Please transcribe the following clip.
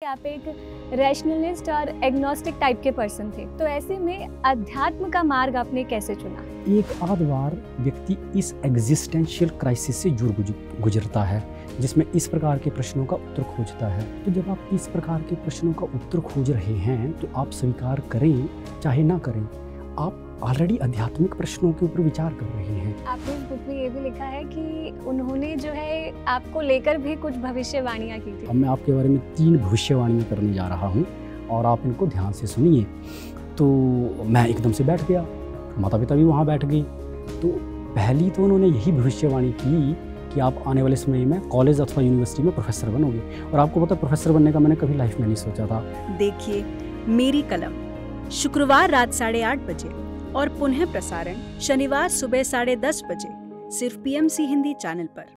आप एक रैशनलिस्ट और एग्नोस्टिक टाइप के पर्सन थे, तो ऐसे में अध्यात्म का मार्ग आपने कैसे चुना? एक आध बार व्यक्ति इस एग्जिस्टेंशियल क्राइसिस से गुजरता है, जिसमें इस प्रकार के प्रश्नों का उत्तर खोजता है। तो जब आप इस प्रकार के प्रश्नों का उत्तर खोज रहे हैं तो आप स्वीकार करें चाहे ना करें, आप ऑलरेडी आध्यात्मिक प्रश्नों के ऊपर विचार कर रहे हैं। आपने इस बुक में ये भी लिखा है कि उन्होंने जो है आपको लेकर भी कुछ भविष्यवाणियाँ की थी। अब मैं आपके बारे में 3 भविष्यवाणियाँ करने जा रहा हूँ और आप इनको ध्यान से सुनिए। तो मैं एकदम से बैठ गया, माता पिता भी वहाँ बैठ गए। तो पहली तो उन्होंने यही भविष्यवाणी की कि आप आने वाले समय में कॉलेज अथवा यूनिवर्सिटी में प्रोफेसर बनोगे। और आपको पता, प्रोफेसर बनने का मैंने कभी लाइफ में नहीं सोचा था। देखिए मेरी कलम, शुक्रवार रात 8:30 बजे और पुनः प्रसारण शनिवार सुबह 10:30 बजे, सिर्फ PMC हिंदी चैनल पर।